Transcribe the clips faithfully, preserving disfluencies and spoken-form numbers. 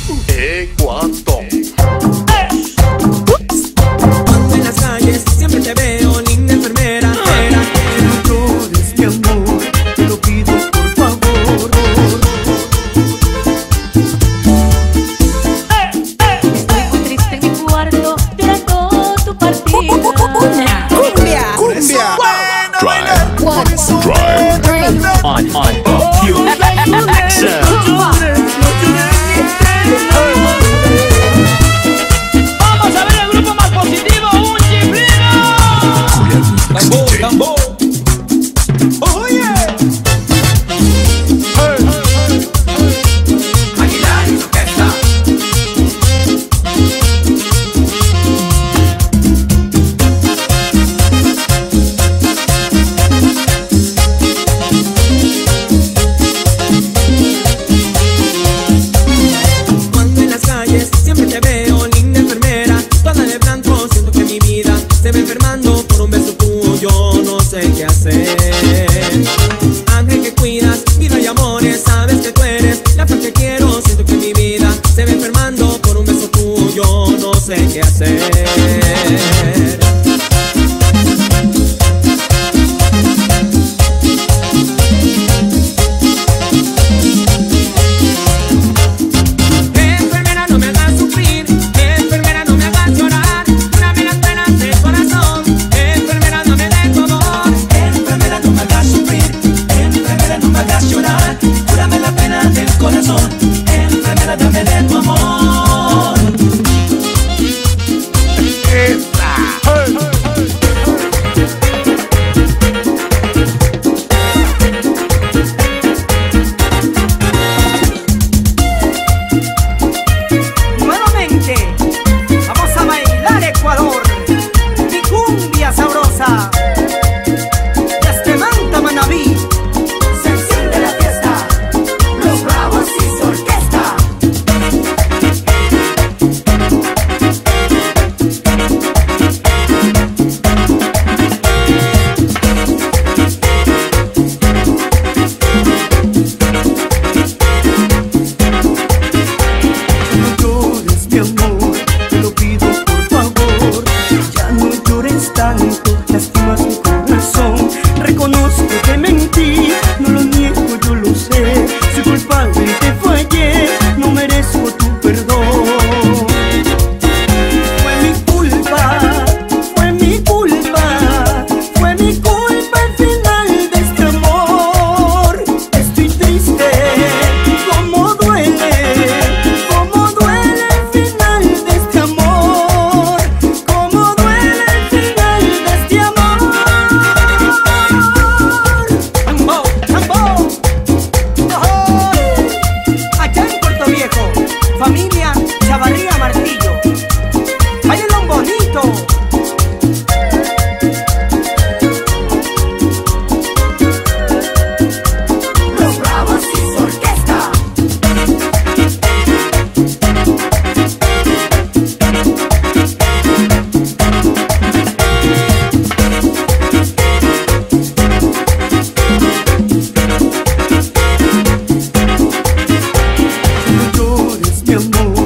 Ecuador. Cuando en las calles siempre te veo, linda enfermera. Era, no llores, mi amor, te lo pido por favor. Estoy muy triste en mi cuarto, llorando tu partida. Cumbia, Cumbia. Drive. One, Drive. three. On, on, Q. Vamos a ver el grupo más positivo, un chiflido. Tambor, tambor. Oh yeah. Hey. Aguilar y orquesta. cuando en las calles siempre te veo, linda enfermera. Toda de blanco, siento que mi vida se va enfermando por un beso tuyo, no sé qué hacer. Ángel que cuidas, vida y amores, sabes que tú eres la flor que quiero. Siento que mi vida se va enfermando por un beso tuyo, no sé qué hacer. Enfermera, no me hagas sufrir, enfermera, no me hagas llorar, cúrame las penas del corazón, enfermera, no me des dolor. Enfermera, no me hagas sufrir. Enfermera, no me hagas llorar. Cúrame la pena del corazón. Enfermera, dame de tu amor. Nuevamente, vamos a bailar Ecuador. Mi cumbia sabrosa. Desde Manta, Manabí. Se enciende la fiesta. Los Bravos y su orquesta. No llores, mi amor, te lo pido por favor. Ya no llores tanto, lastimas mi corazón. Reconozco que mentí, no lo niego, yo lo sé. Soy culpable y te fallé, no merezco tu perdón. Fue mi culpa, fue mi culpa, fue mi culpa el final de este amor. Estoy triste, cómo duele, cómo duele el final de este amor, cómo duele el final de este amor. Tambo, tambo. Ojo. Allá en Puerto Viejo, familia Chavarría Martillo. Báilenlo bonito. Los Bravos y su orquesta. No llores, mi amor,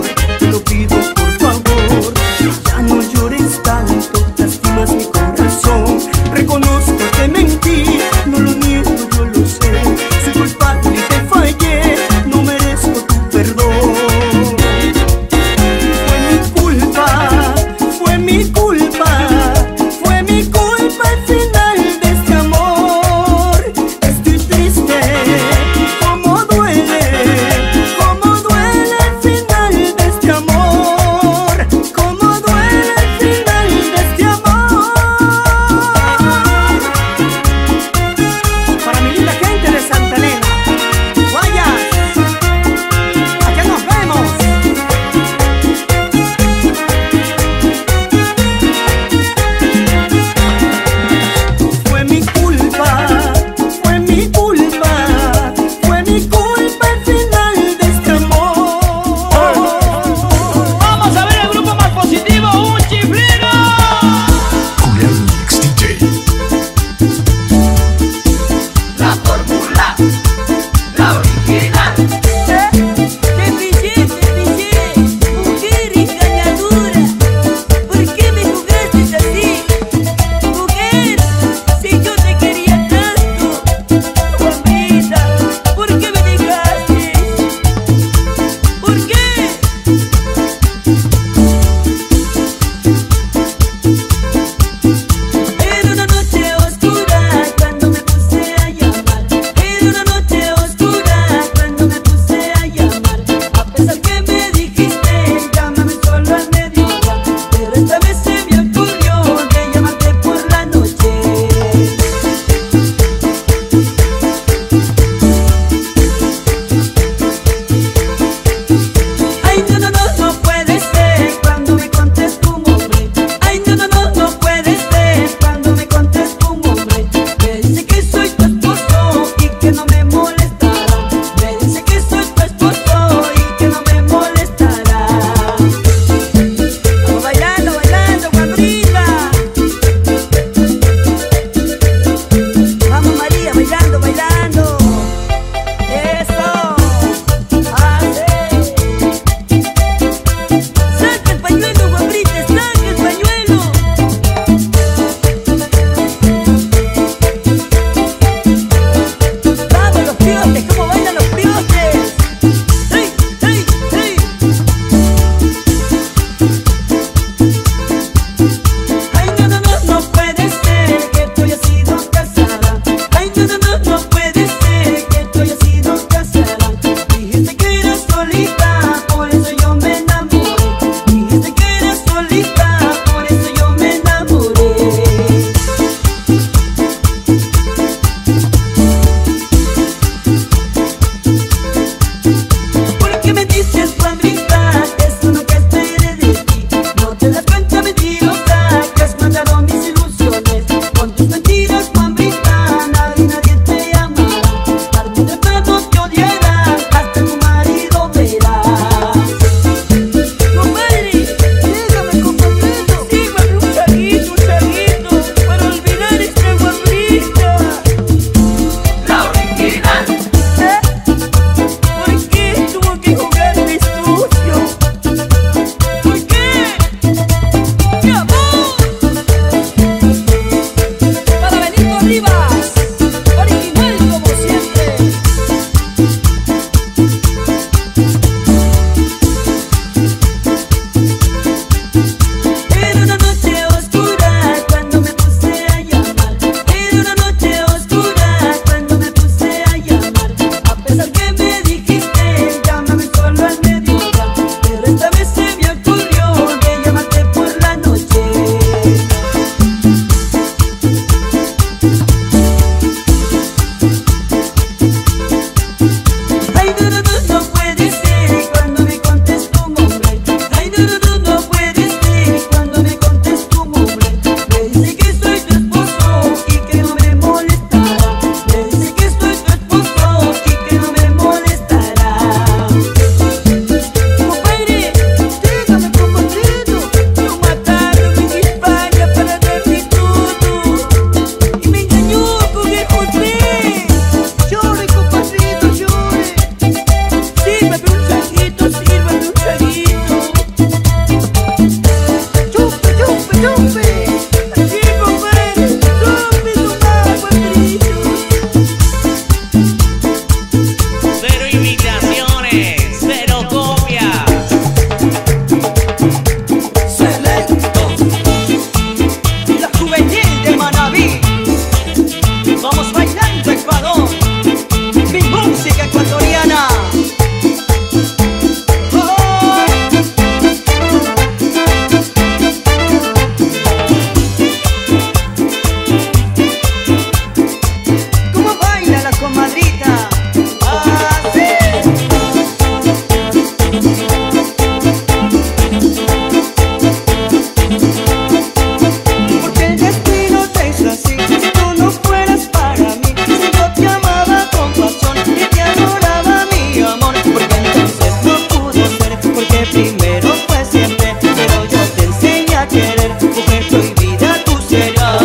Porque el destino te hizo así, si tú no fueras para mí, si yo te amaba con pasión y te adoraba mi amor, porque entonces no pudo ser, porque primero fue siempre, pero yo te enseñé a querer, mujer prohibida tú serás.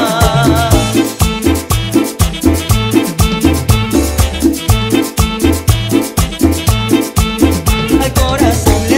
Al corazón le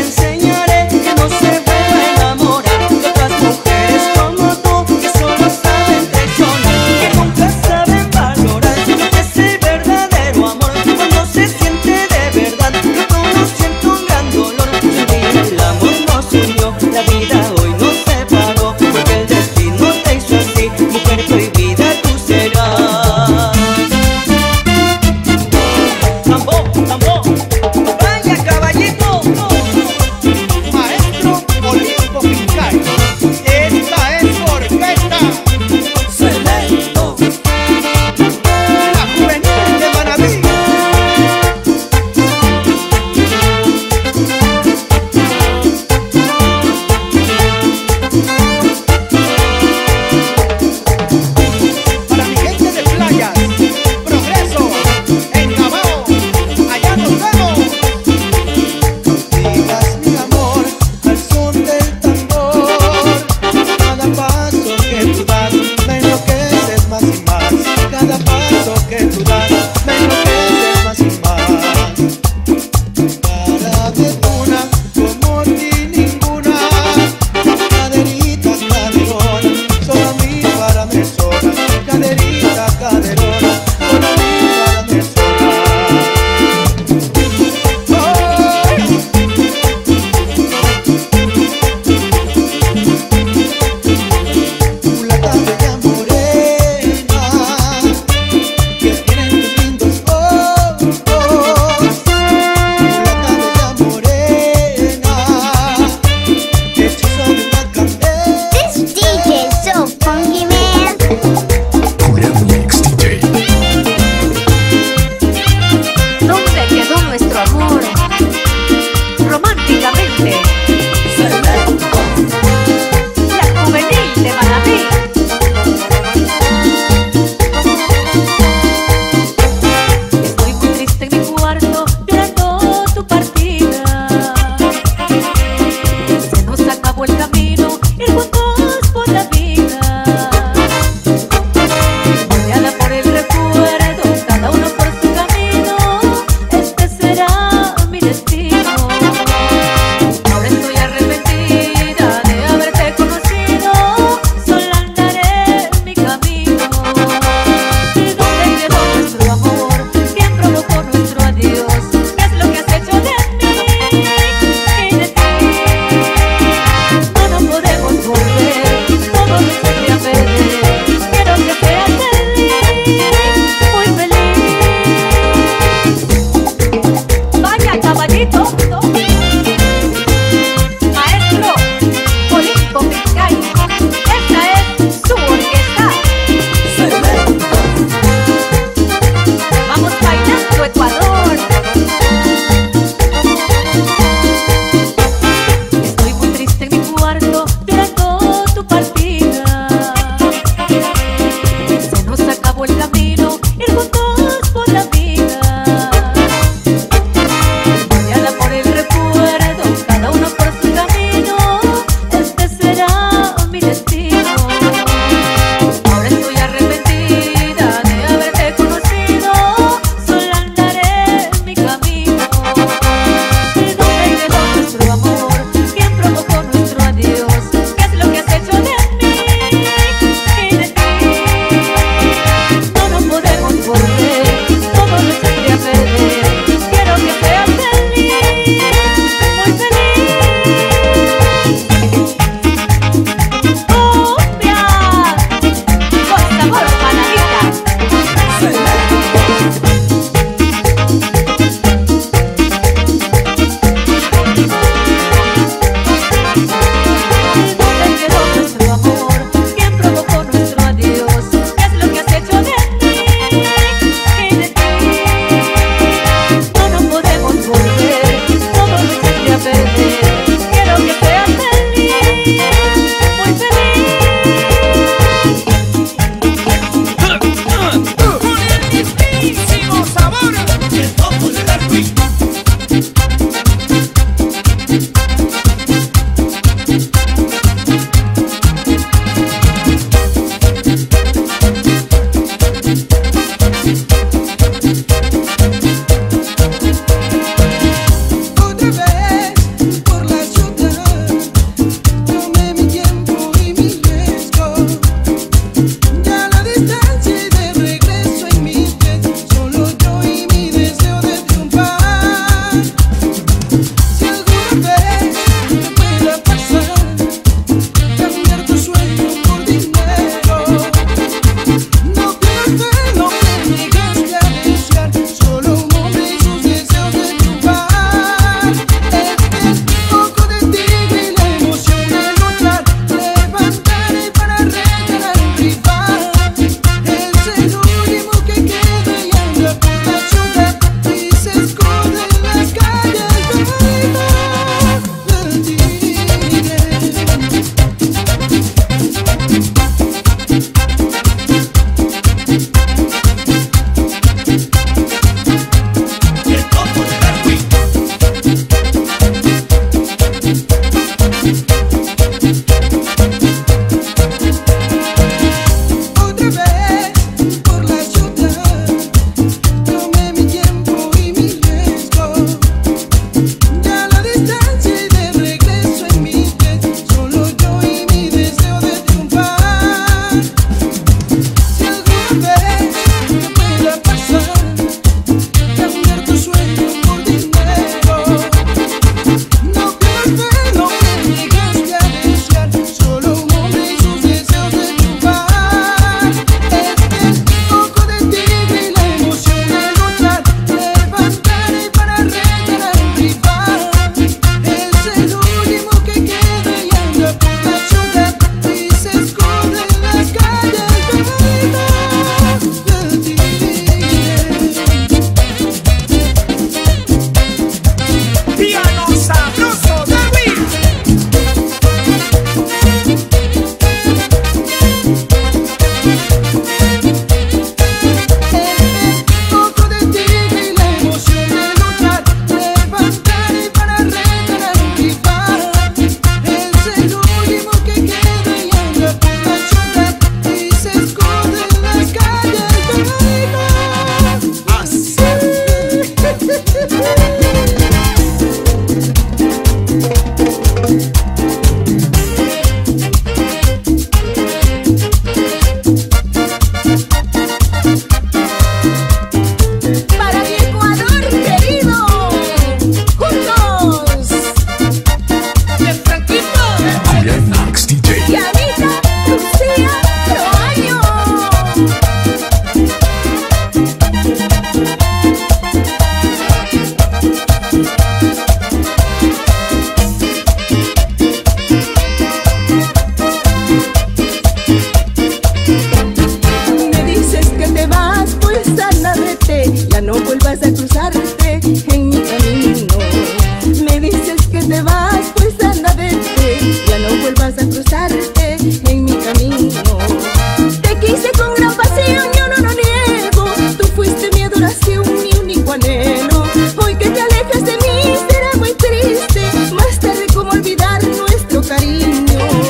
te vas, pues anda vete, ya no vuelvas a cruzarte en mi camino. Te quise con gran pasión, yo no lo niego, tú fuiste mi adoración, mi único anhelo. Hoy que te alejas de mí será muy triste, más tarde cómo olvidar nuestro cariño.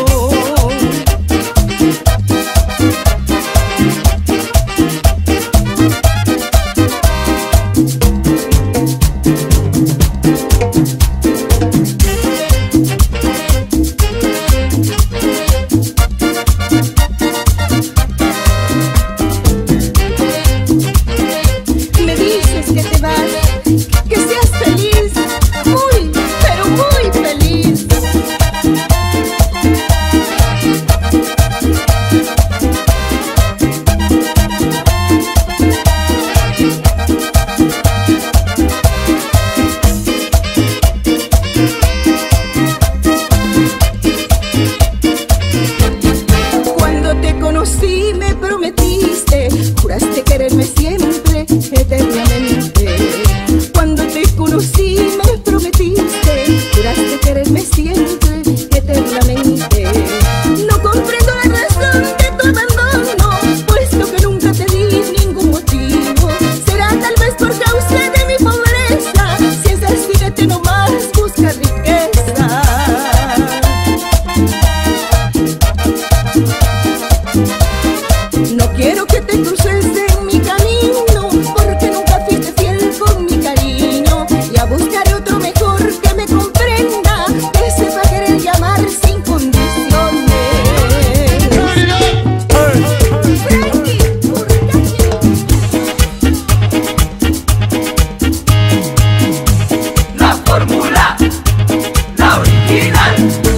Me dices que te vas, que seas feliz, muy, pero muy feliz. Cuando te conocí me prometiste, juraste quererme siempre, eternamente. Cuando te conocí me prometiste, juraste quererme siempre, eternamente. No comprendo la razón de tu abandono, puesto que nunca te di ningún motivo. Será tal vez por causa de mi pobreza, si es así vete nomás, busca riqueza. No quiero que te cruces en mi camino, porque nunca fuiste fiel con mi cariño. Ya buscaré otro mejor que me comprenda, que sepa querer y amar sin condiciones. Frankie, La fórmula, la original.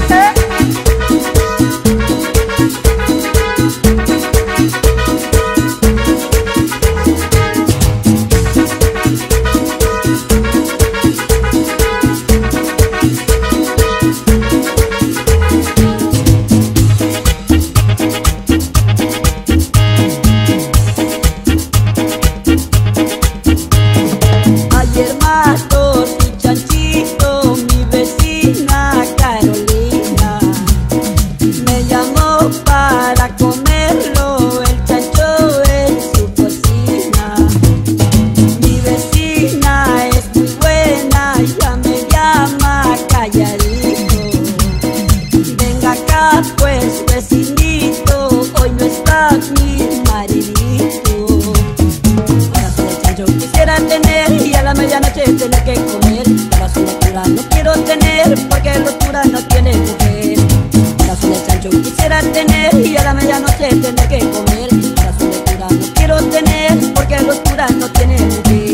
Ayer mató su chanchito mi vecina Carolina. Me llamó para comerlo el chancho en su cocina. Mi vecina es muy buena, ya me llama calladito. Venga acá pues vecinito, hoy no está mi maridito. Corazón de chancho quisiera tener y a la medianoche tener que comer. Corazón de cura no quiero tener porque los curas no tienen mujer. Corazón de chancho quisiera tener y a la medianoche tener que comer. Corazón de cura no quiero tener porque los curas no tienen mujer.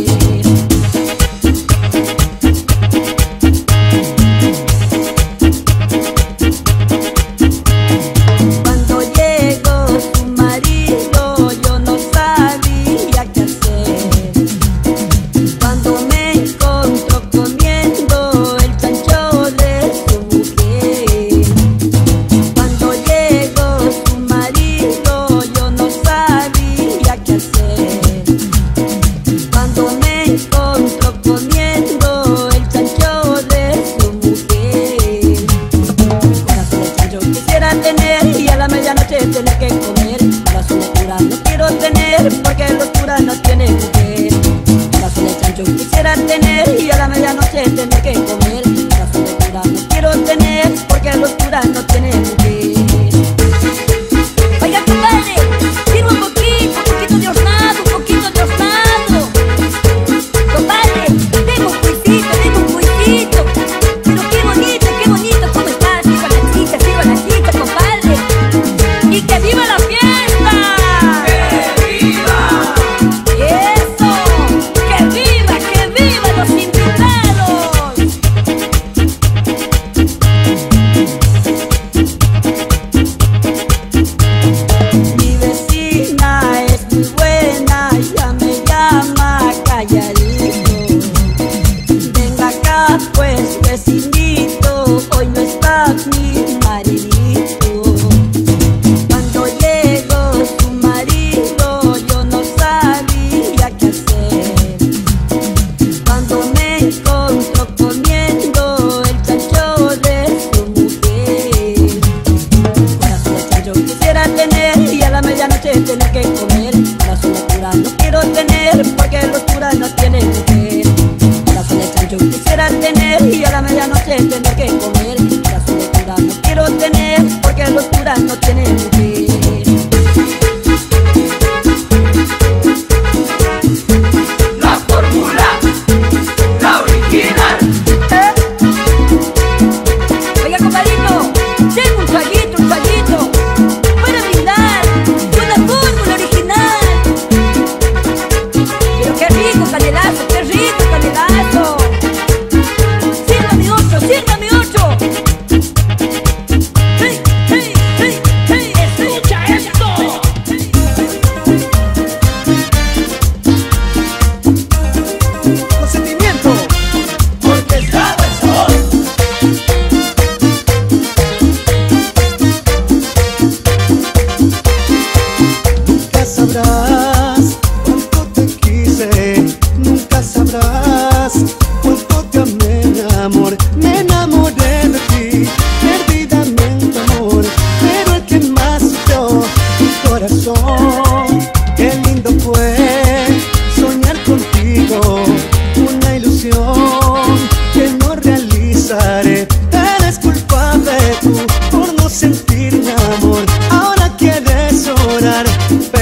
Cuando llegó su marido yo no sabía qué hacer. Cuando me encontró comiendo el chancho de su mujer. Cuando llegó su marido yo no sabía qué hacer. Cuando me encontró comiendo el chancho de su mujer. Corazón de chancho quisiera tener y a la medianoche tener que comer. Corazón de cura no quiero tener porque los curas no tienen mujer. Corazón de chancho quisiera tener y a la medianoche tener que comer. Corazón de cura no quiero tener porque los curas no tienen mujer. Oiga, compadre, sirva un poquito, un poquito de hornado, un poquito de hornado. Compadre, tengo un cuisito, tengo un cuisito. Pero qué bonito, qué bonito, ¿cómo estás? Sirva la chicha, sirva la chicha, compadre. ¡Y que viva la fiesta! ¡Que viva! ¡Eso! ¡Que viva, que viva los invitados!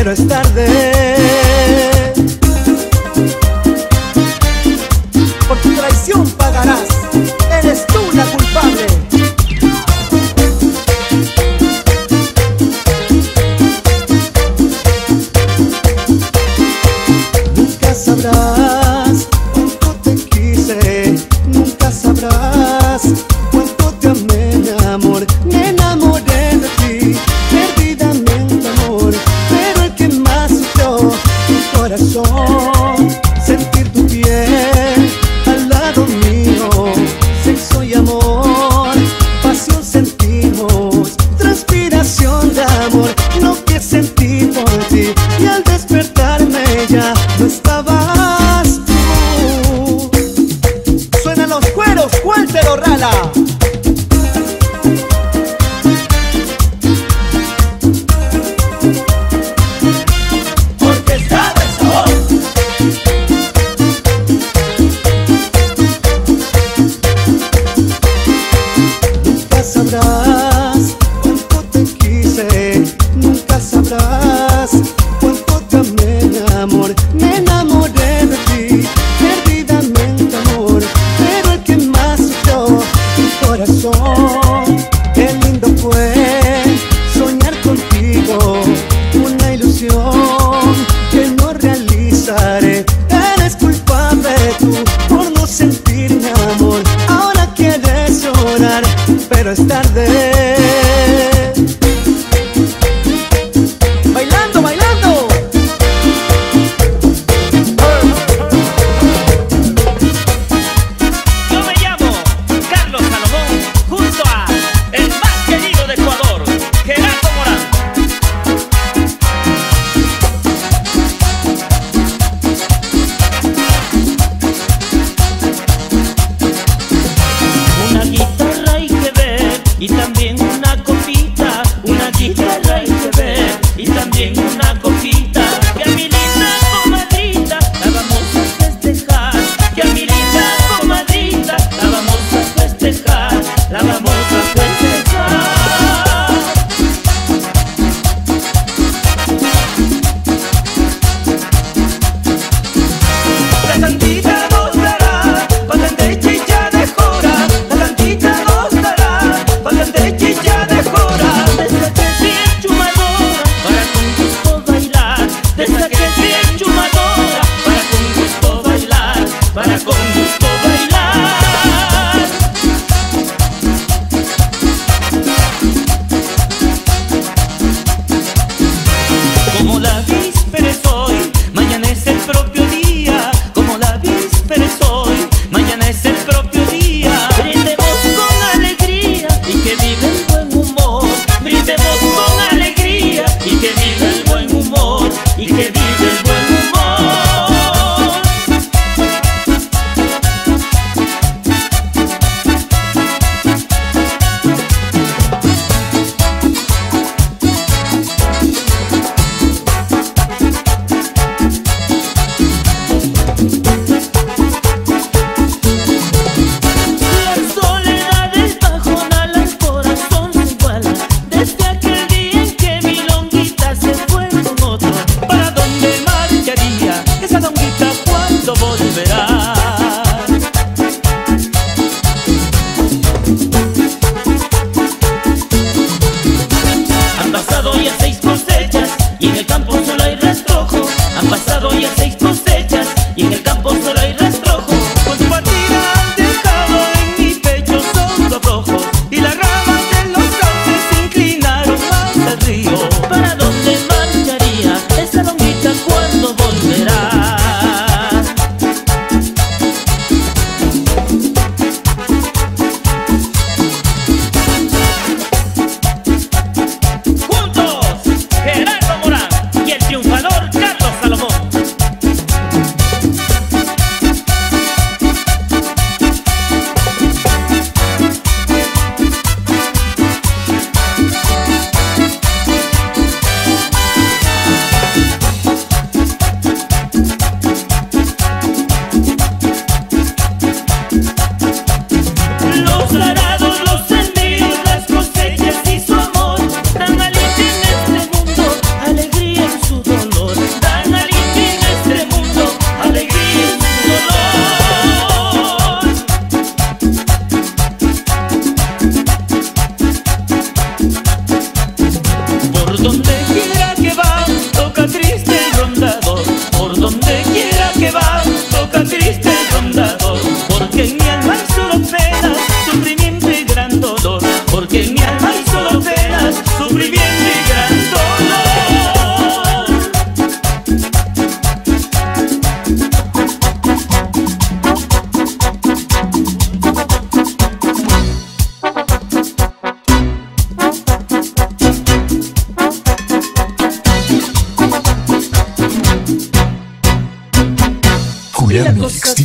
pero es tarde. Por tu traición pagarás, eres tú la culpable. Nunca sabrás cuánto te quise, nunca sabrás cuánto te amé, mi amor. Me enamoré de ti, perdidamente, amor, pero el que más sufrió, tu corazón, sentir tu piel al lado mío, sexo y amor, pasión sentimos, transpiración de amor, lo que sentí por ti, y al despertarme ya no estabas tú. Suenan los cueros, ¿cuál te lo rala? Porque sabe sabor. Nunca sabrás cuánto te quise, nunca sabrás cuánto te amé, mi amor. Me enamoré de ti, perdidamente, amor, pero el que más sufrió, tu corazón. Qué lindo fue soñar contigo, una ilusión que no realizaré. Eres culpable tú por no sentir mi amor. Ahora quieres llorar, pero es tarde. Bailando, bailando. Yo me llamo Carlos Salomón, junto a el más querido de Ecuador, Gerardo Morán. Una guitarra hay que ver y también una copita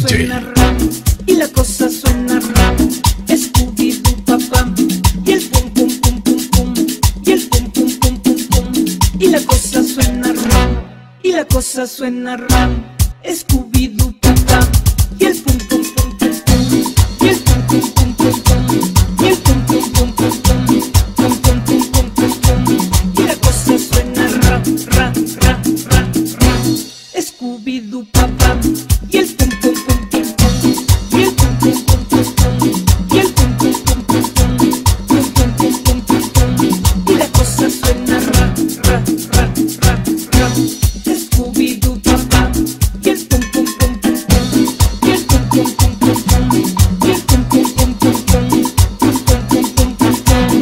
suena ra, y la cosa suena ra. Scooby-Doo papá, y el pum pum pum pum pum, y el pum pum pum pum pum, y la cosa suena ra, y la cosa suena ra. Scooby-Doo papá, y el pum pum pum pum pum, y el pum pum pum pum pum, y el pum pum pum pum pum, pum pum pum pum pum pum, y la cosa suena ra, ra, ra, ra, ra. Scooby-Doo papá, y el pum pum pum pum pum, y el pum pum pum pum pum, y el pum pum pum pum pum, pum pum pum pum pum pum, y la cosa suena ra, ra, ra, ra, ra. Scooby-Doo papá, y el pum pum pum pum pum, y el pum pum pum pum pum, y el pum pum pum pum pum, pum pum pum pum pum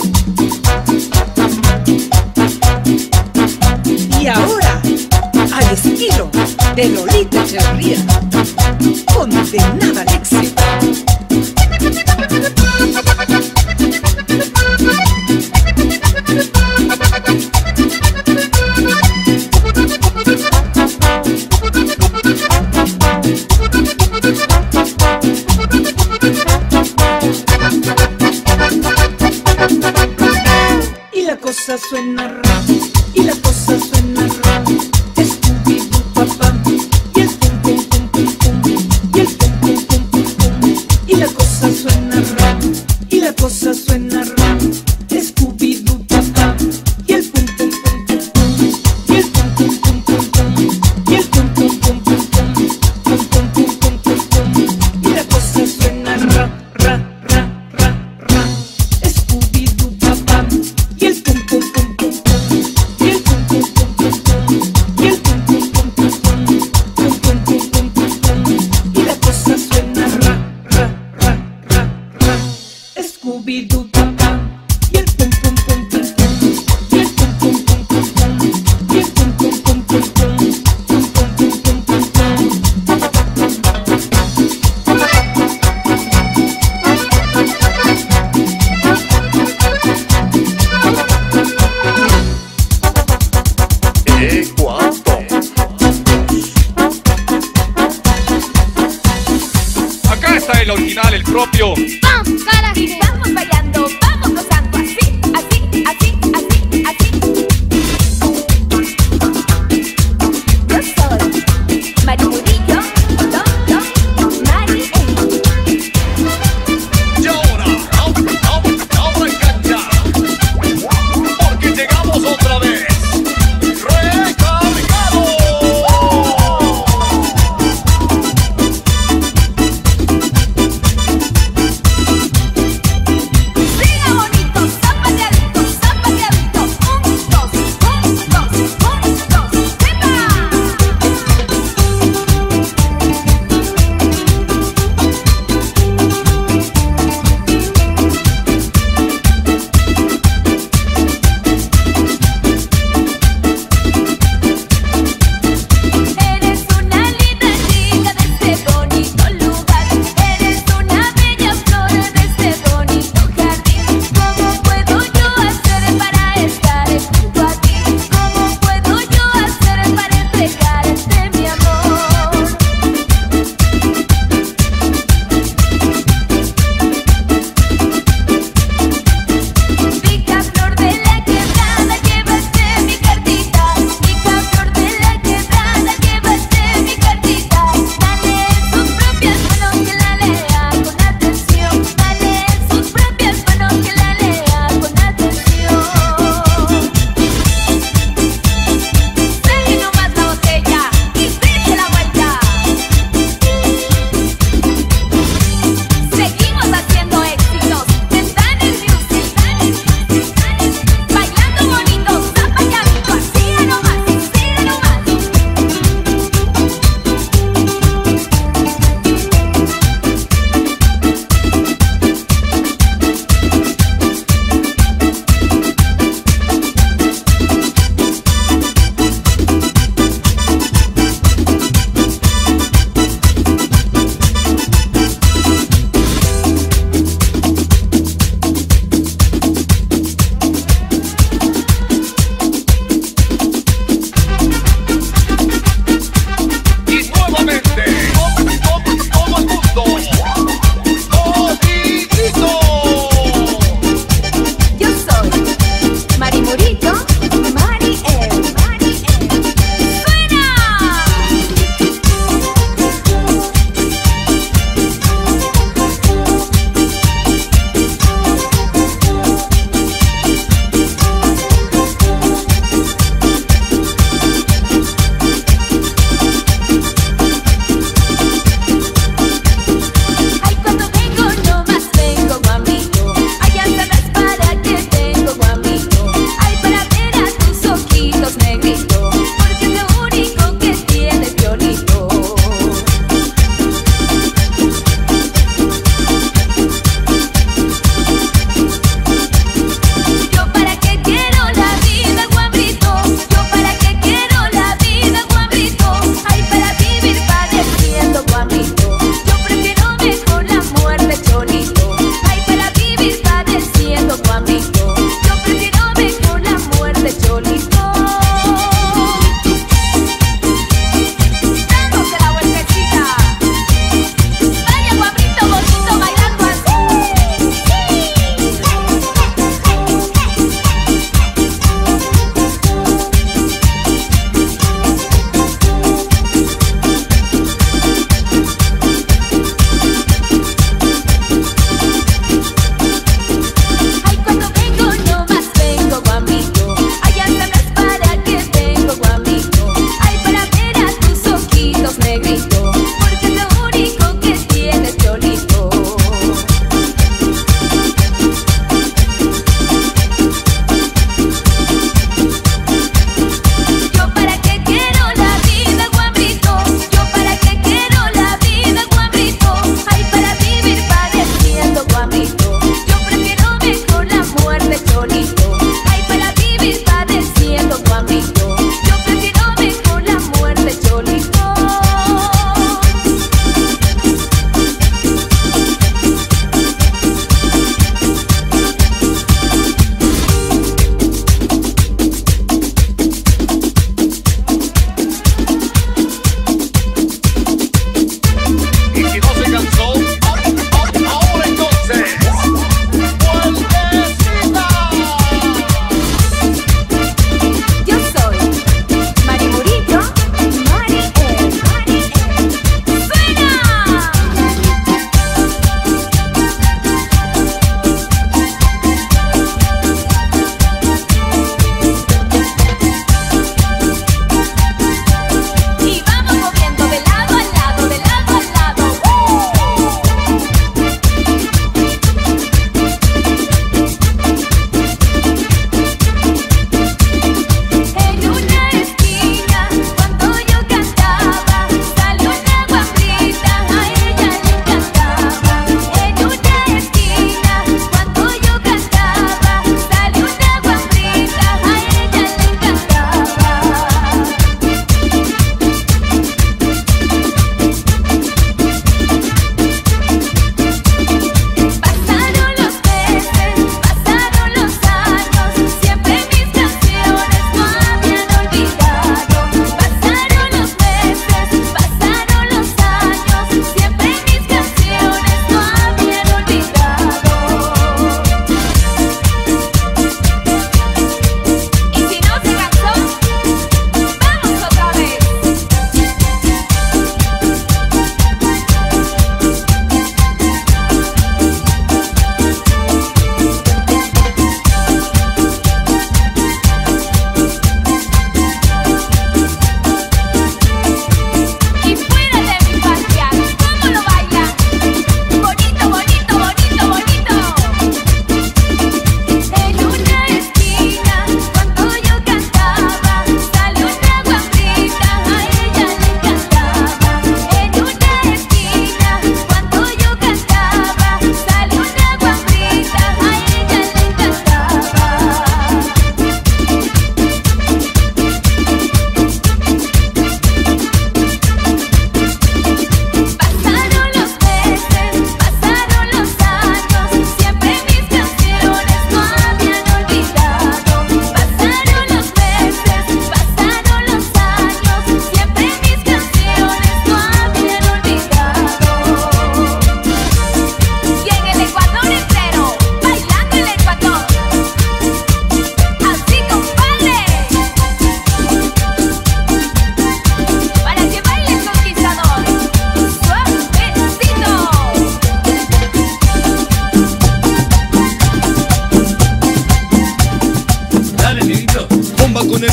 pum. Y ahora, al estilo de Lolita Echeverría, condenada al éxito. Y la cosa suena ra, y la cosa suena ra. Scooby-Doo papá, y el pum pum pum pum pum, y el pum pum pum pum pum, y la cosa suena ra, y la cosa suena ra. Scooby-Doo papá, y el pum pum pum pum pum, y el pum pum pum pum pum, y el pum pum pum pum pum, pum pum pum pum pum pum, y la cosa suena ra, ra, ra, ra, ra. Scooby-Doo papá, y el pum pum pum pum pum, y el pum pum pum pum pum, y el pum pum pum pum pum, pum pum pum pum pum pum, y la cosa suena ra, ra, ra, ra, ra. Scooby-Doo papá, y el pum pum pum pum pum, y el pum pum pum pum pum, y el pum pum pum pum pum, pum pum pum pum pum pum. ¿Eh, cuánto? Acá está el original, el propio. Vamos, cara, y vamos bailando, vamos gozando así, así, así, así, así. Yo soy Mari Murillo, Don, Don, Mari E. Y ahora, ahora, ahora, ahora cancha. Porque llegamos otra vez. ¡Recargado!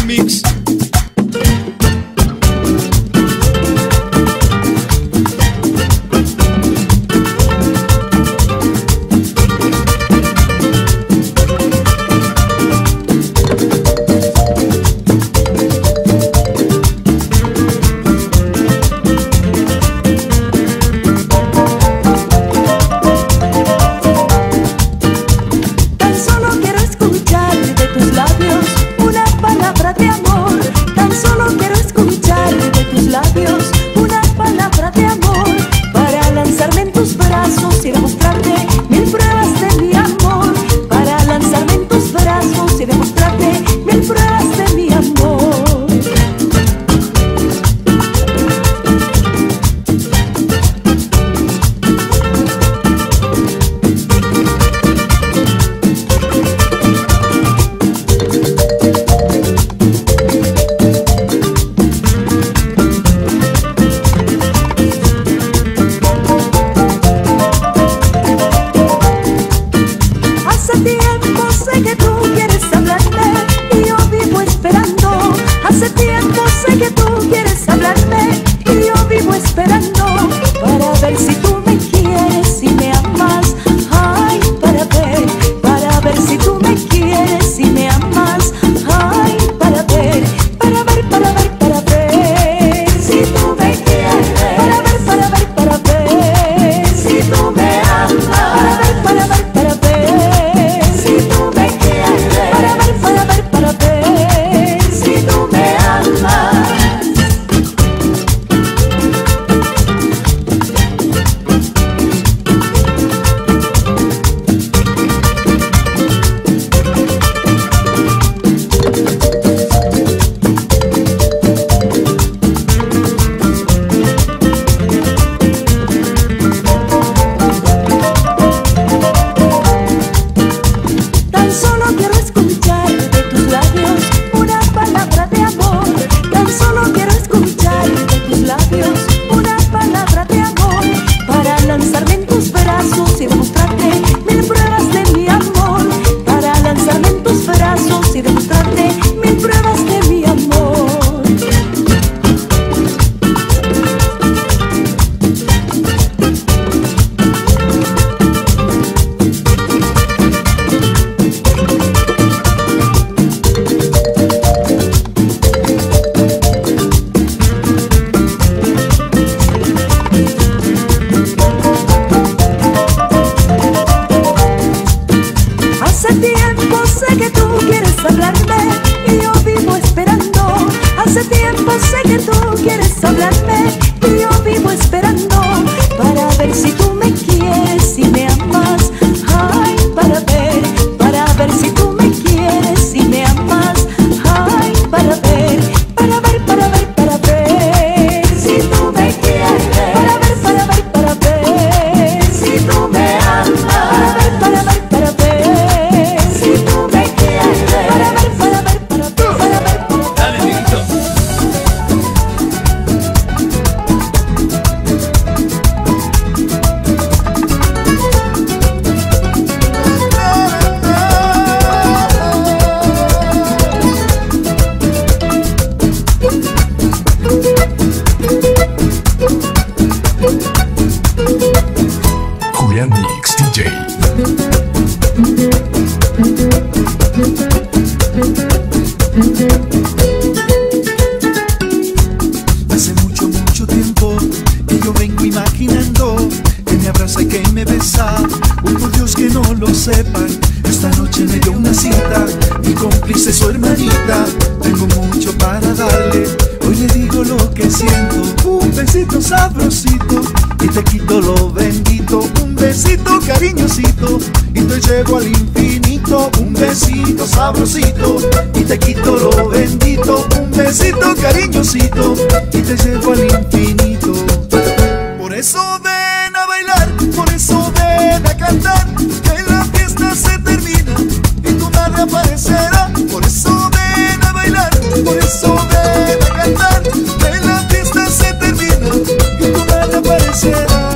Mix. Hace mucho, mucho tiempo que yo vengo imaginando que me abraza y que me besa. Uy, por Dios que no lo sepan, esta noche me dio una cita. Mi cómplice, su hermanita, tengo mucho para darle. Hoy le digo lo que siento, un besito sabrosito y te quito lo bendito. Un besito cariñosito y te llevo al infinito. Un besito sabrosito y te quito lo bendito. Un besito cariñosito y te llevo al infinito. Por eso ven a bailar, por eso ven a cantar, que la fiesta se termina y tu madre aparecerá. Por eso ven a bailar, por eso ven a cantar, que la fiesta se termina y tu madre aparecerá.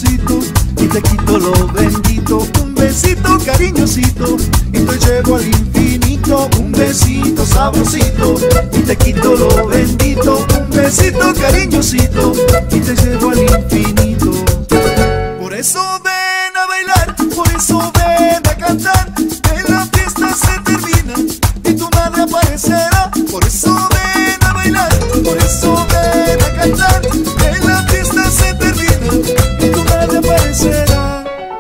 sabrosito y te quito lo bendito. Un besito cariñosito y te llevo al infinito. Un besito sabrosito y te quito lo bendito. Un besito cariñosito y te llevo al infinito. Por eso ven a bailar, por eso ven a cantar, que la fiesta se termina y tu madre aparecerá. Por eso ven a bailar, por eso ven a cantar, que la fiesta se termina y tu madre aparecerá.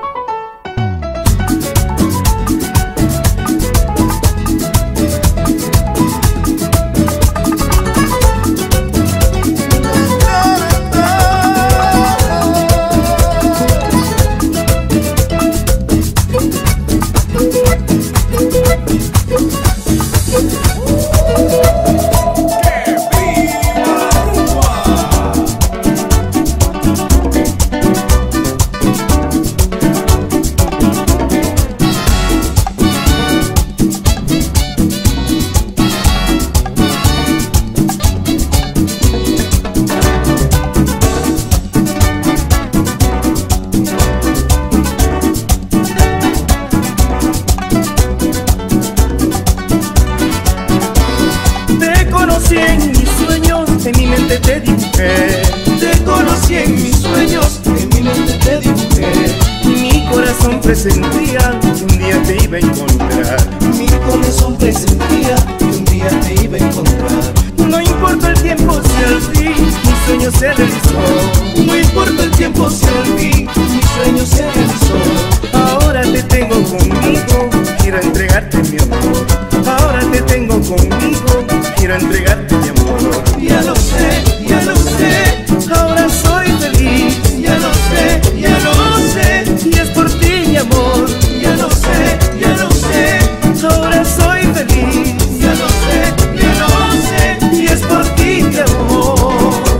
Presentía que un día te iba a encontrar. Mi corazón presentía que un día te iba a encontrar. No importa el tiempo si al fin mi sueño se realizó. No importa el tiempo si al fin mi sueño se realizó. Ahora te tengo conmigo, quiero entregarte mi amor. Ahora te tengo conmigo, quiero entregarte mi amor. Ya lo sé, ya lo sé, ahora soy feliz. ya lo sé, ya lo sé, Y es por ti mi amor. ya lo sé, ya lo sé, Ahora soy feliz. ya lo sé, ya lo sé. Y es por ti mi amor.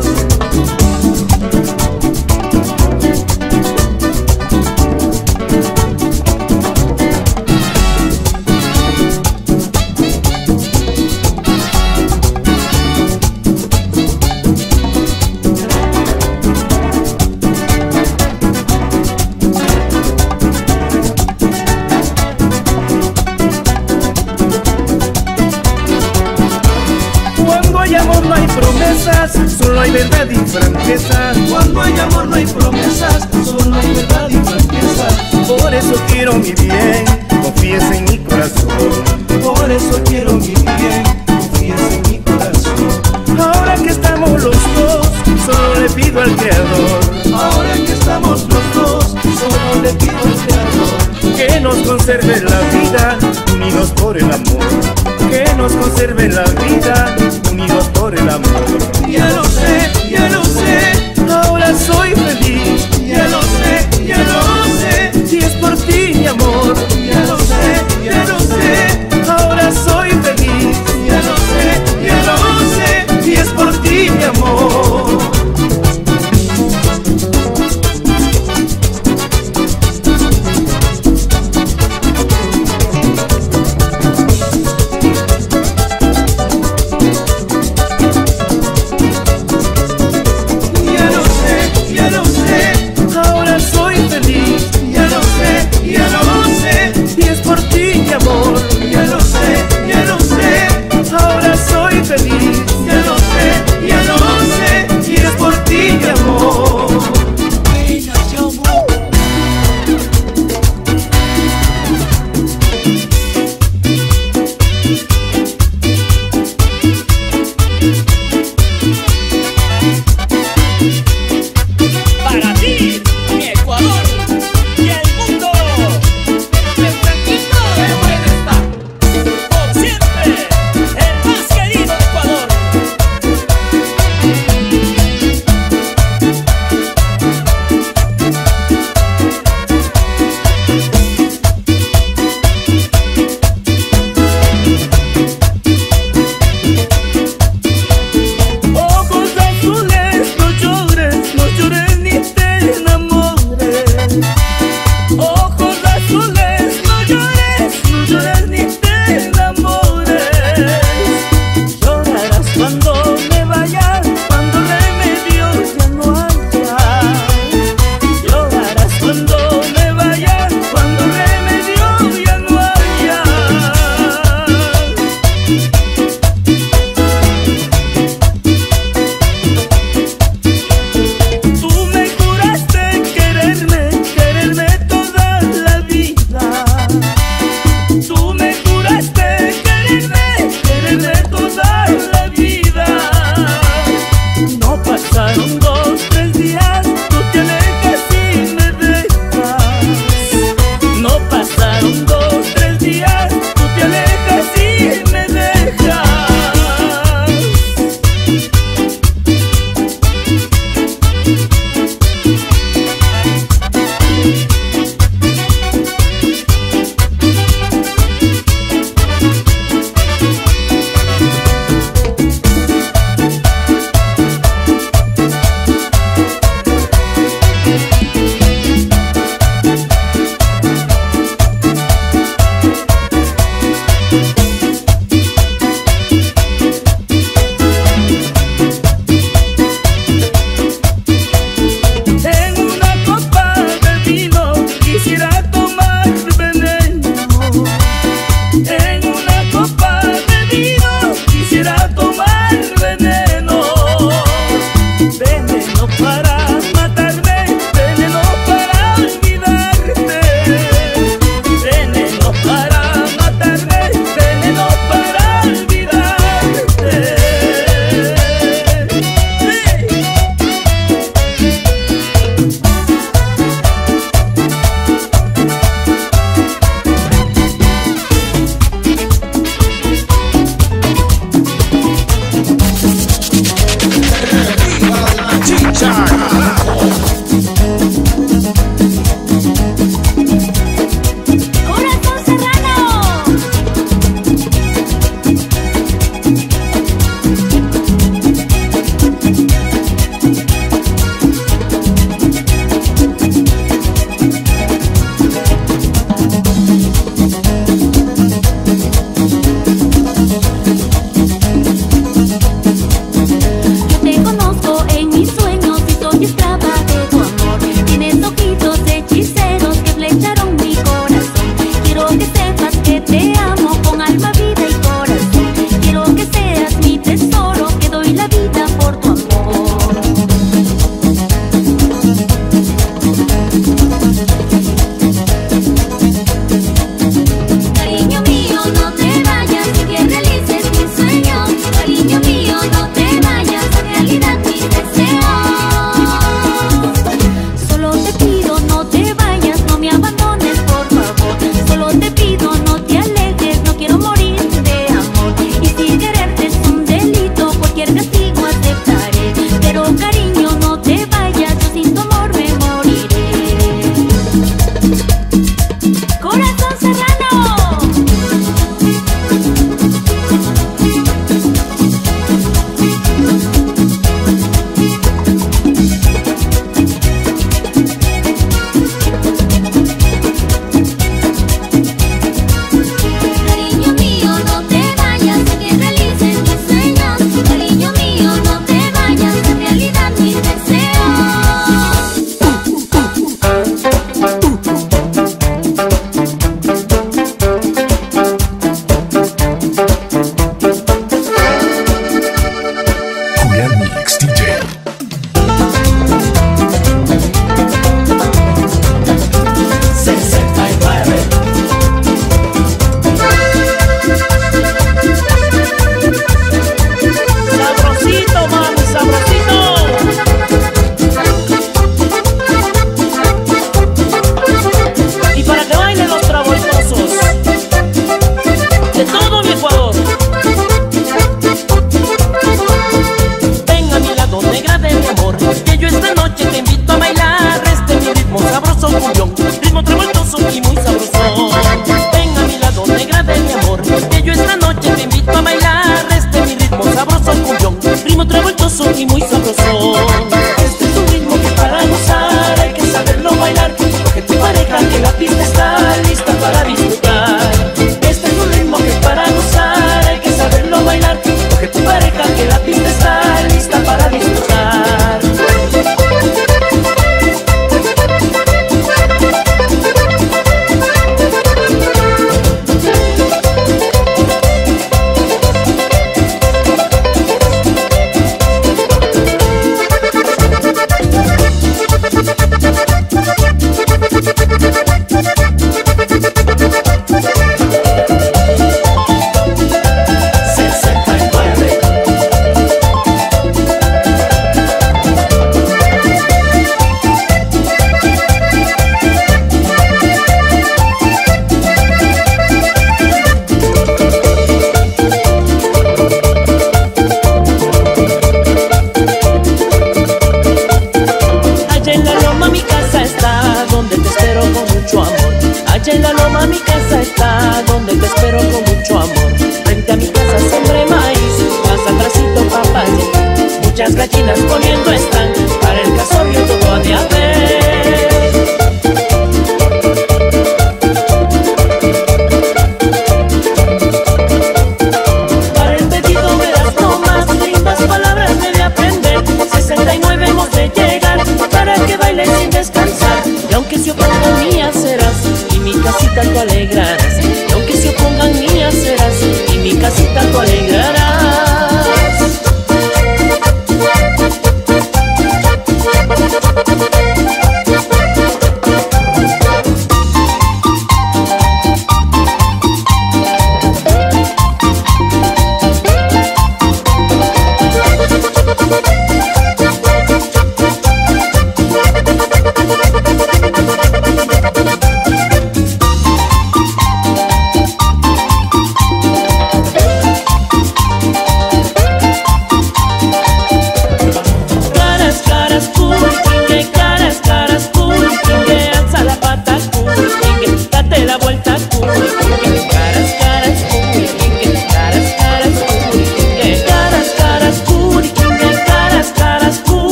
Solo hay verdad y franqueza. Cuando hay amor no hay promesas, solo hay verdad y franqueza. Por eso quiero mi bien, confíes en mi corazón. Por eso quiero mi bien, confíes en mi corazón. Ahora que estamos los dos, solo le pido al Creador. Ahora que estamos los dos, solo le pido al Creador Que nos conserve la vida, unidos por el amor. Que nos conserve la vida, unidos por el amor. Ya lo sé, ya lo sé, Ahora soy feliz. ya lo sé, ya lo sé, Y es por ti mi amor. ya lo sé, ya lo sé, Ahora soy feliz. ya lo sé, ya lo sé. Y es por ti mi amor.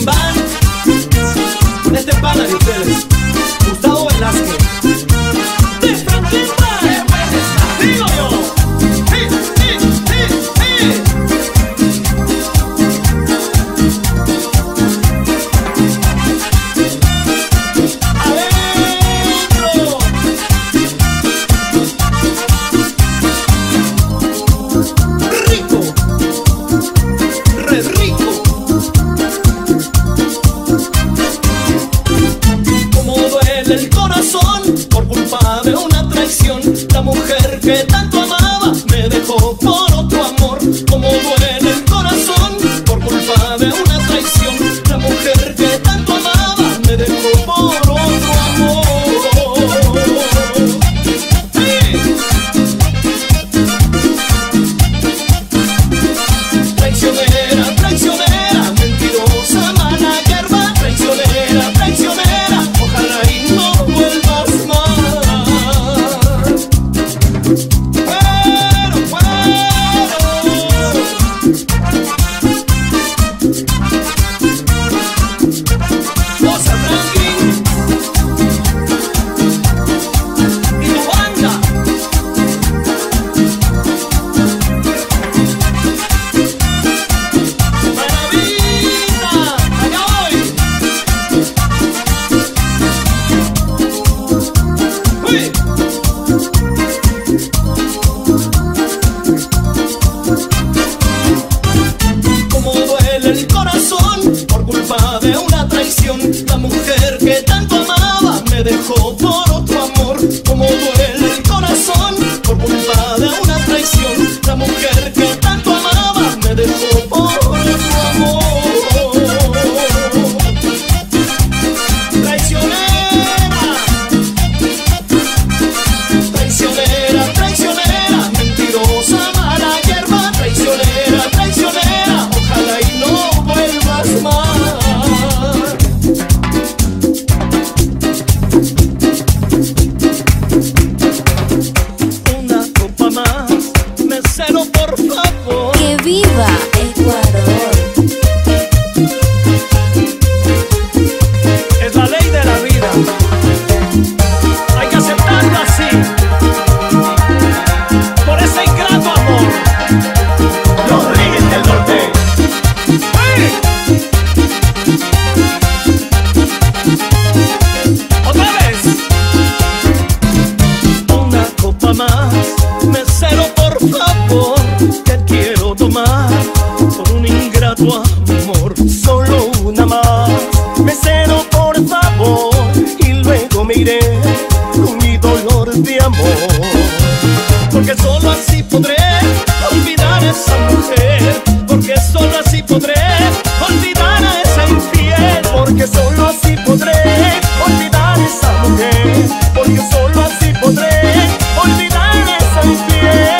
Band, con este pana de ustedes, Gustavo Velázquez. De Franklin Band, digo yo. Sí, sí, sí, sí. Adentro. Rico, re rico. Como duele el corazón por culpa de una traición. La mujer que tanto amaba me dejó por otro amor. Como duele el corazón por culpa de una traición. La mujer que tanto amaba me dejó por otro amor. ¡Sí! Traicionera, traicionera, mentirosa, mala hierba. Traicionera, traicionera, ojalá y no vuelvas más. Pero, pero Rosa Franklin y tu banda. Maravilla, allá voy. Uy. Como duele el corazón por culpa de una traición. La mujer que tanto amaba me dejó por otro amor. Como duele el corazón por culpa de una traición. La mujer que tanto amaba me dejó por otro amor. Traicionera, traicionera, traicionera, mentirosa, mala hierba. Traicionera, traicionera, ojalá y no vuelvas más. Una copa más, mesero, por favor. ¡Que viva Ecuador! Es la ley de la vida, hay que aceptarlo así, por ese ingrato amor. Los Reyes del Norte. ¡Hey! Otra vez. Una copa más, mesero, por favor, que quiero tomar por un ingrato amor. Solo una más, mesero, por favor, y luego me iré con mi dolor de amor. Porque solo así podré olvidar a esa mujer. Porque solo así podré olvidar a esa infiel. Porque solo así podré olvidar a esa mujer. Porque solo así podré olvidar a esa infiel.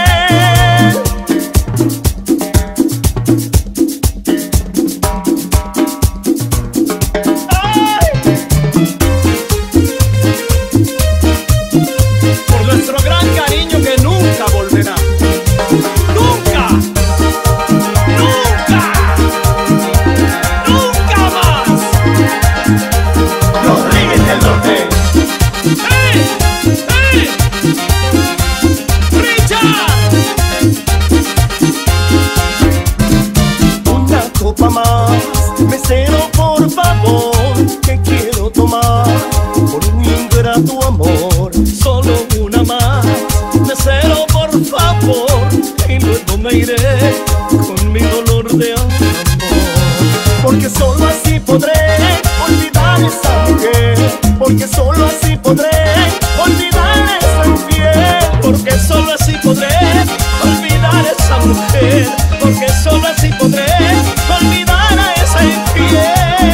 ¡Ay! Por nuestro gran cariño que nunca volverá. ¡Nunca! ¡Nunca! ¡Nunca más! Los Reyes del Norte. ¡Hey! ¡Hey! ¡Richard! Una copa más, mesero, por favor, que quiero tomar por un ingrato amor. Solo una más, mesero, por favor, y luego me iré con mi dolor de amor. Porque solo así podré olvidar a esa mujer. Porque solo así podré olvidar a esa infiel. Porque solo así podré olvidar a esa mujer. Porque solo así podré olvidar a esa infiel.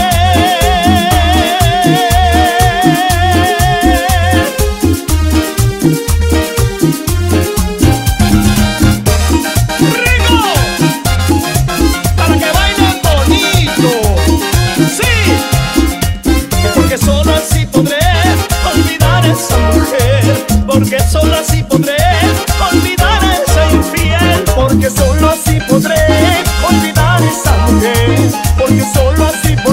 ¡Rico! Para que bailen bonito. Sí. Porque solo así podré olvidar a esa mujer. Porque solo así podré olvidar a esa infiel. Porque solo así podré olvidar a esa mujer. Porque solo así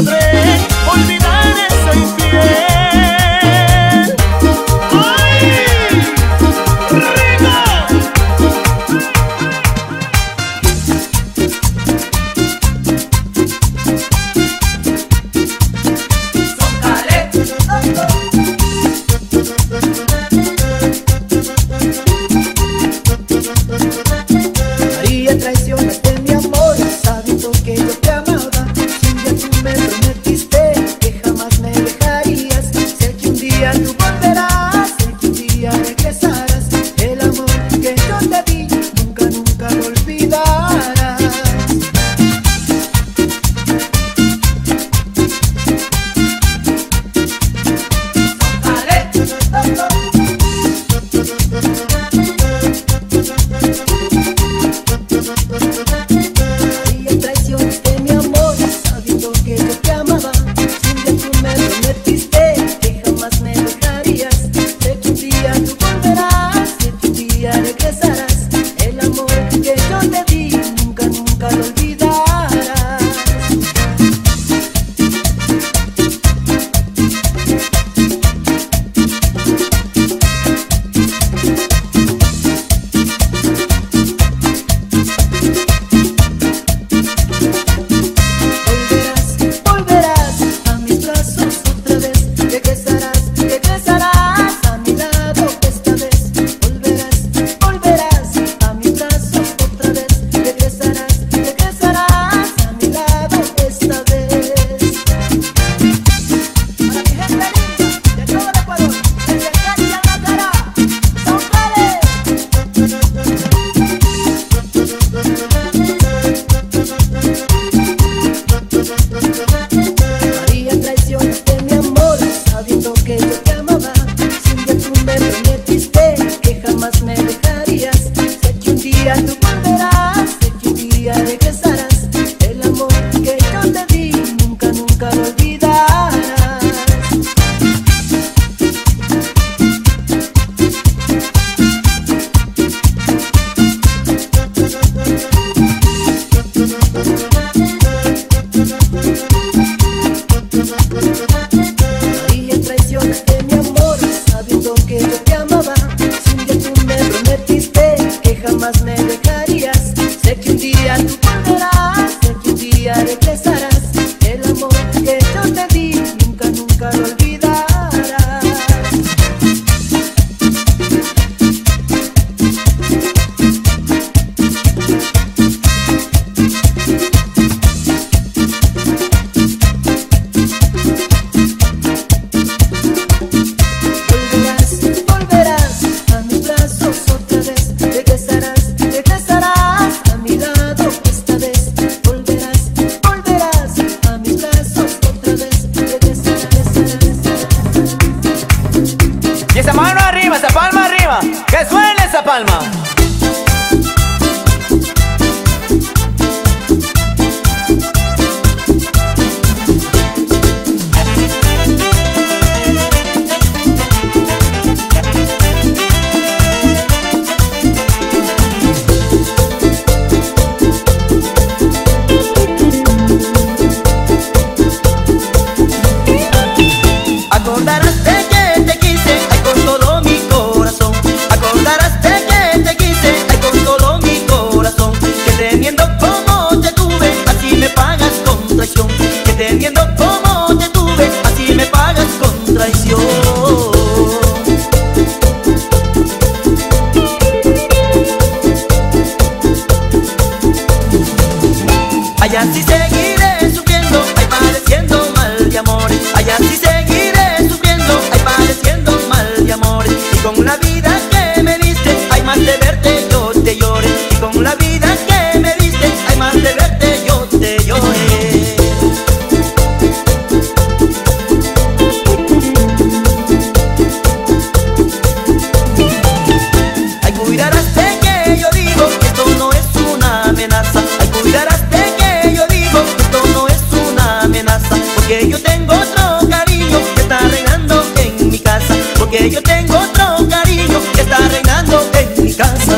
tengo otro cariño que está reinando en mi casa, porque yo tengo otro cariño que está reinando en mi casa.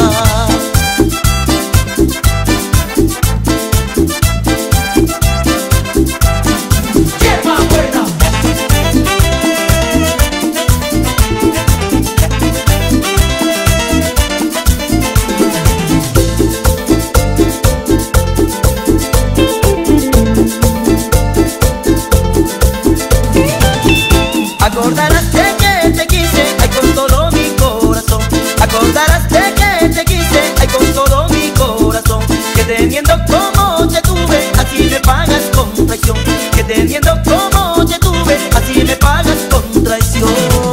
Acordarás de que te quise, ay, con todo mi corazón. Acordarás de que te quise, ay, con todo mi corazón. Que teniendo como te tuve, así me pagas con traición. Que teniendo como te tuve, así me pagas con traición.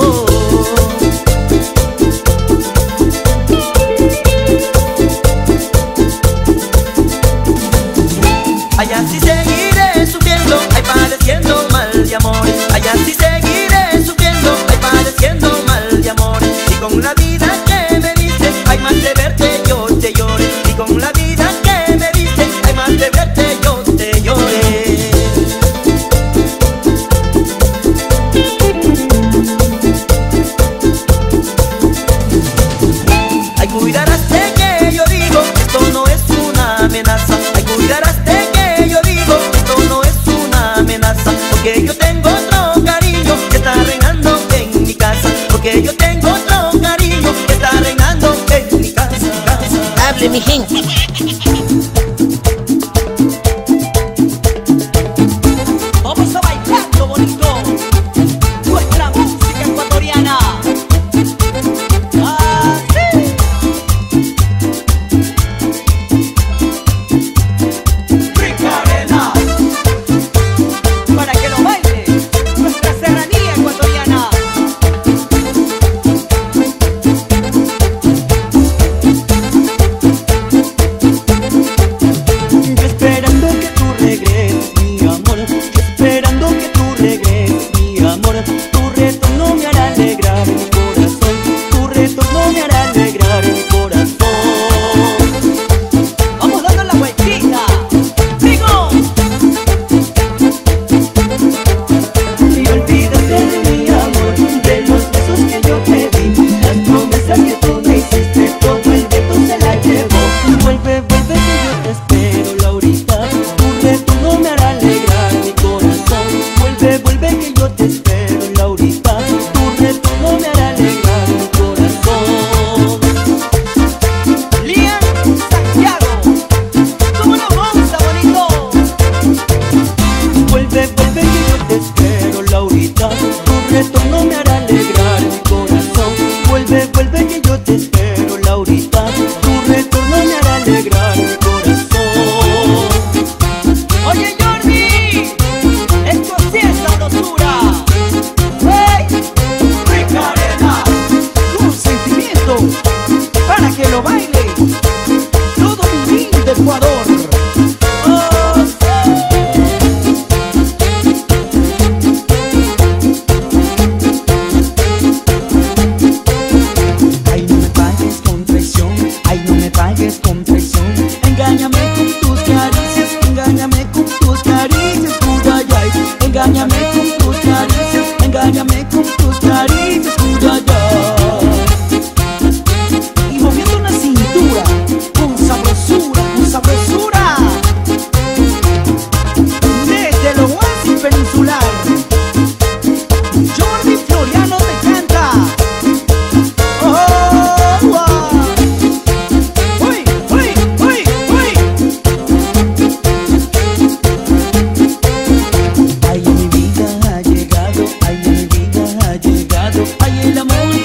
Allá sí seguiré sufriendo, ay, padeciendo mal de amores. Allá sí seguiré sufriendo, ay, padeciendo mal de amores. Y con la vida que me diste, ay, más de verte yo te lloré. Y con la vida que me diste, ay, más de verte yo te lloré. Ay, cuidarás de que yo digo, esto no es una amenaza. Ay, cuidarás de que yo digo, esto no es una amenaza. Porque yo tengo otro cariño que está reinando en mi casa. Porque yo tengo otro cariño que está reinando en mi casa, casa. Hable, mi gente. Vamos a bailando bonito nuestra música ecuatoriana. Así. Rica Arena, para que lo baile nuestra serranía ecuatoriana. Yo esperando que tú regreses, mi amor. Yo esperando que tú regreses, mi amor. Tu retorno me hará alegrar mi corazón. Tu retorno me hará alegrar mi corazón. Vamos dando la vueltita. ¡Digo! Y olvídate de mi amor, de los besos que yo te di, las promesas que tú me hiciste, todo el viento se la llevó. Vuelve, vuelve que yo te espero, Laurita. Tu retorno me hará alegrar mi corazón. Vuelve, vuelve que yo te espero, Laurita. Tu retorno me hará alegrar mi corazón. Lian Santiago, ¿cómo nos vamos a bonito? Vuelve, vuelve que yo te espero, Laurita. Tu retorno me hará alegrar mi corazón. Vuelve, vuelve que yo te espero, Laurita. Tu retorno me hará alegrar mi corazón. Oye, Jordi, esto sí es sabrosura. ¡Hey! Rica Arena, con sentimiento, para que lo baile todo mi lindo Ecuador. ¡Oh, sí! Ay, no me pagues con traición, ay, no me pagues con traición. Engáñame con tus caricias, engáñame con tus caricias, Cudayay. Engáñame con tus caricias, engáñame con tus caricias, Cudayay. Y moviendo una cintura con sabrosura, con sabrosura. Desde lo oasis peninsular, Jordi Floriano te canta. Oh, wow. Uy, uy, uy, uy. Ay, a mi vida ha llegado, ay, a mi vida ha llegado, ay, el amor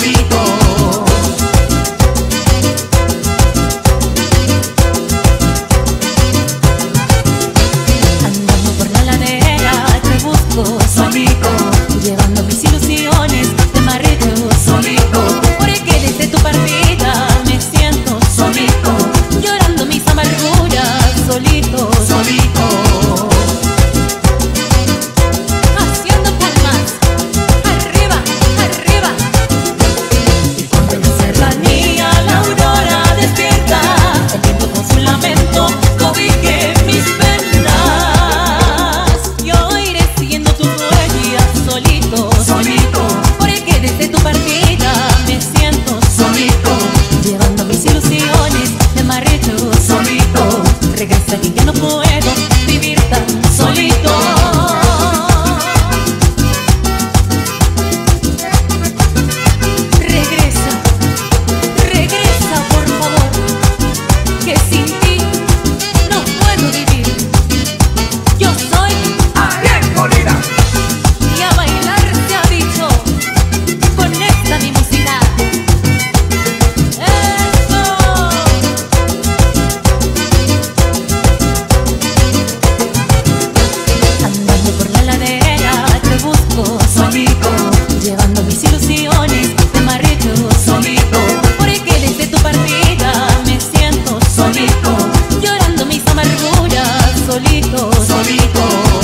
solito. Andando por la ladera te busco solito, llevando mis ilusiones de marrito solito. Porque desde tu partida me siento solito, llorando mis amarguras solito, solito. Haciendo palmas, arriba, arriba. Y cuando en la serranía la aurora despierta, el viento con su lamento cobije mis penas. Yo iré siguiendo tus huellas solito, solito. Porque desde tu partida me siento solito, llevando mis ilusiones de marrito solito. Regresa que ya no puedo vivir tan solito. Regresa, regresa por favor, que sin ti no puedo vivir. Yo soy Ariel Molina. y a bailar se ha dicho con esta mi música. ¡Eso! Andando por la ladera te busco solito, llevando mis ilusiones de marrito solito. Porque desde tu partida me siento solito, llorando mis amarguras solito, solito.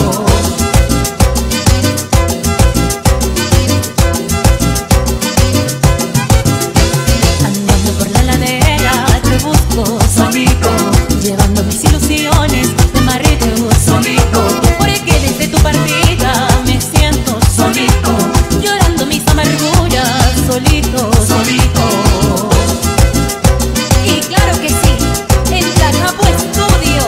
Andando por la ladera te busco solito, llevando mis ilusiones de marrito solito. Porque desde tu partida me siento solito, llorando mis amarguras solito, solito. Y claro que sí, en Tlacapo Estudio.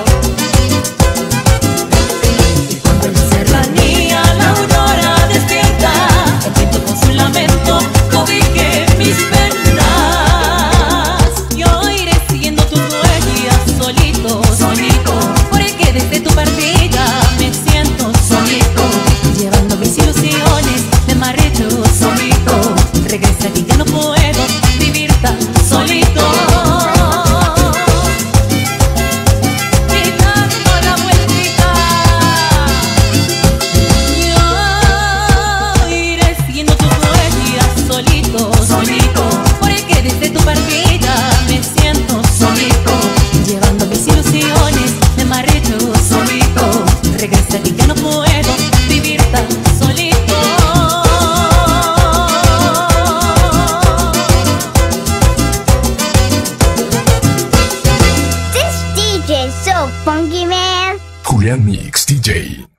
Y cuando en la serranía la aurora despierta, el viento con su lamento cobije mis penas. Yo iré siguiendo tus huellas solito, solito. Porque desde tu partida me siento solito, llevando mis ilusiones de marrito solito. Regresa que ya no puedo vivir tan solito. Y dando la vueltita, yo iré siguiendo tus huellas solito, solito. Porque desde tu partida me siento solito, llevando mis ilusiones de marrito solito. Regresa que ya no puedo vivir tan solito. This D J is so funky, man. Julián Mix D J.